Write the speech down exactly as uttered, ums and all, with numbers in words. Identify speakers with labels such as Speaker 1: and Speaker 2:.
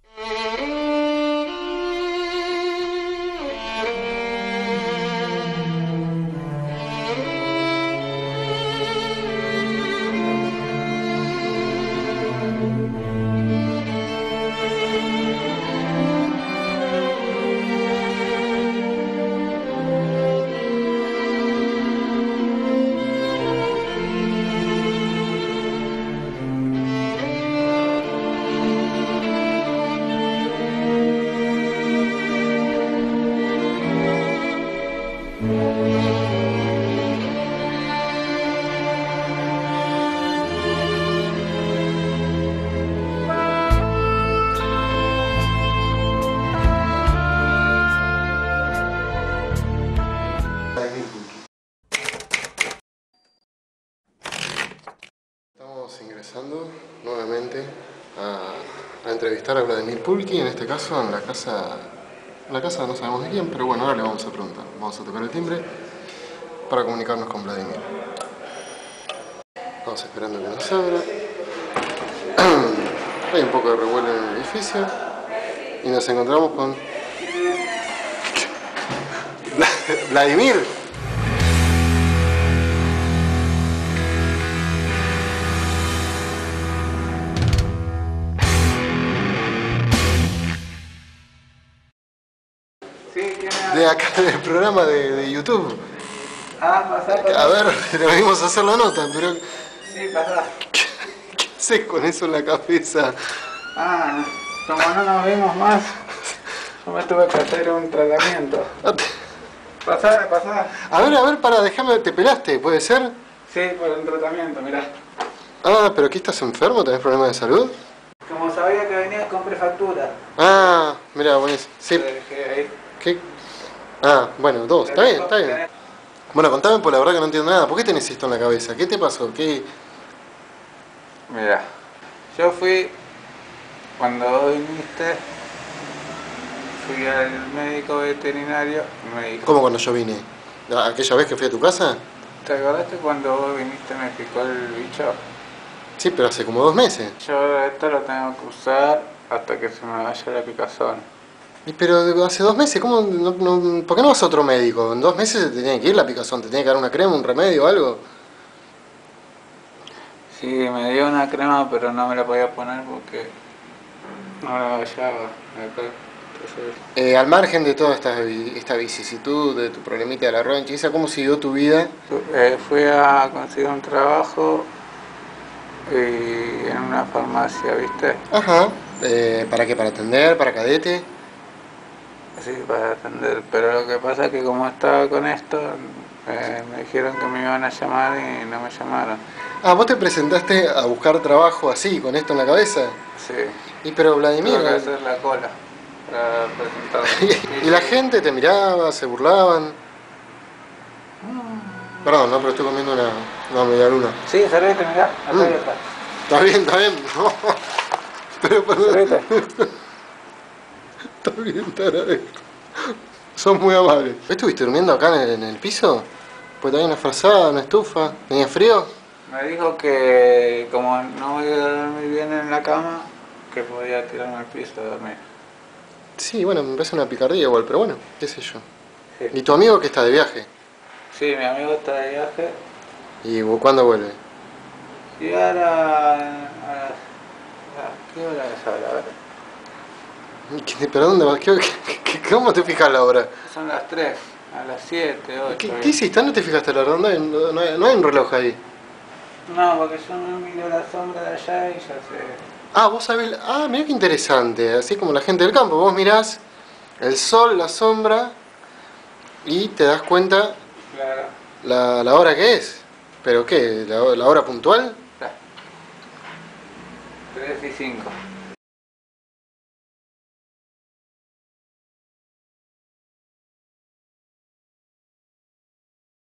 Speaker 1: Estamos ingresando nuevamente a, a entrevistar a Vladimir Pulki, en este caso en la casa, en la casa no sabemos de quién, pero bueno, ahora le vamos a preguntar. Vamos a tocar el timbre para comunicarnos con Vladimir. Vamos esperando que nos abra. Hay un poco de revuelo en el edificio y nos encontramos con Vladimir. De acá del programa de, de YouTube.
Speaker 2: Ah, pasá, pasá.
Speaker 1: A ver, le venimos a hacer la nota, pero...
Speaker 2: Sí, pasá.
Speaker 1: ¿Qué, qué haces con eso en la cabeza?
Speaker 2: Ah, como no nos vimos más, yo me tuve que hacer un tratamiento. Pasá, pasá.
Speaker 1: A ver, a ver, para, déjame, ¿te pelaste? ¿Puede ser?
Speaker 2: Sí, por un tratamiento, mirá.
Speaker 1: Ah, ¿pero aquí estás enfermo? ¿Tenés problemas de salud?
Speaker 2: Como sabía que venías con prefactura.
Speaker 1: Ah, mirá, buenísimo. Sí.
Speaker 2: Te dejé ahí.
Speaker 1: ¿Qué? Ah, bueno, dos, está bien, está bien. Bueno, contame, por la verdad que no entiendo nada. ¿Por qué tenés esto en la cabeza? ¿Qué te pasó? ¿Qué...?
Speaker 2: Mira, yo fui, cuando vos viniste, fui al médico veterinario y me dijo...
Speaker 1: ¿Cómo cuando yo vine? ¿Aquella vez que fui a tu casa?
Speaker 2: ¿Te acordaste cuando vos viniste me picó el bicho?
Speaker 1: Sí, pero hace como dos meses.
Speaker 2: Yo esto lo tengo que usar hasta que se me vaya la picazón.
Speaker 1: Y pero hace dos meses, ¿cómo no, no, ¿por qué no vas a otro médico? En dos meses te tiene que ir la picazón, te tiene que dar una crema, un remedio o algo.
Speaker 2: Sí, me dio una crema, pero no me la podía poner porque no la hallaba acá. Entonces...
Speaker 1: Eh, al margen de toda esta, esta vicisitud, de tu problemita de la ronchiza, ¿cómo siguió tu vida?
Speaker 2: Eh, fui a conseguir un trabajo y en una farmacia, ¿viste?
Speaker 1: Ajá. Eh, ¿Para qué? ¿Para atender? ¿Para cadete?
Speaker 2: Sí, para atender, pero lo que pasa es que como estaba con esto, eh, me dijeron que me iban a llamar y no me llamaron.
Speaker 1: Ah, ¿vos te presentaste a buscar trabajo así, con esto en la cabeza?
Speaker 2: Sí.
Speaker 1: Y pero Vladimir...
Speaker 2: Tuve que hacer la cola para presentarme.
Speaker 1: ¿Y la gente te miraba, se burlaban? Perdón, no, pero estoy comiendo una, una media luna.
Speaker 2: Sí, servite, mirá, acá
Speaker 1: Mm.
Speaker 2: está.
Speaker 1: Está bien, está bien. No. Pero perdón.
Speaker 2: Servite.
Speaker 1: Está bien, te agradezco. Sos muy amable. ¿Estuviste durmiendo acá en el, en el piso? Pues tenía una frazada, una estufa. ¿Tenía frío?
Speaker 2: Me dijo que como no voy a dormir bien en la cama, que podía tirarme al piso a dormir.
Speaker 1: Sí, bueno, me parece una picardía igual, pero bueno, qué sé yo.
Speaker 2: Sí.
Speaker 1: ¿Y tu amigo que está de viaje?
Speaker 2: Sí, mi amigo está de viaje.
Speaker 1: ¿Y cuándo vuelve?
Speaker 2: Y ahora... a- a- ¿Qué hora es ahora? A ver.
Speaker 1: ¿Qué- ¿Pero dónde vas? ¿Qué, qué, qué, ¿Cómo te fijas la hora?
Speaker 2: Son las tres, a las siete, ocho.
Speaker 1: ¿Qué, ¿Qué hiciste? ¿No te fijaste la hora? No hay, no, hay, no hay un reloj ahí.
Speaker 2: No, porque yo no miro la sombra de allá y ya sé.
Speaker 1: Ah, vos sabés... Ah, mirá qué interesante. Así como la gente del campo. Vos mirás el sol, la sombra y te das cuenta
Speaker 2: Claro.
Speaker 1: la, la hora que es. ¿Pero qué? ¿La, la hora puntual?
Speaker 2: tres y cinco.